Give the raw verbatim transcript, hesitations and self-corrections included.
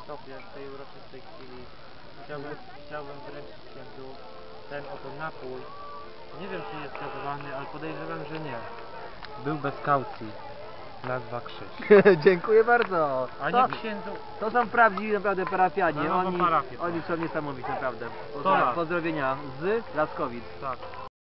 sobie w tej uroczystej chwili. Chciałbym, chciałbym wręczyć księdzu ten oto napój. Nie wiem, czy jest gazowany, ale podejrzewam, że nie. Był bez kaucji. Nazwa Krzyż. Dziękuję bardzo. A To, nie księdzu. to są prawdziwi naprawdę parafianie. Na nową Oni, parafię, oni tak. są niesamowici naprawdę. lat. Pozdrowienia z Laskowic. Tak.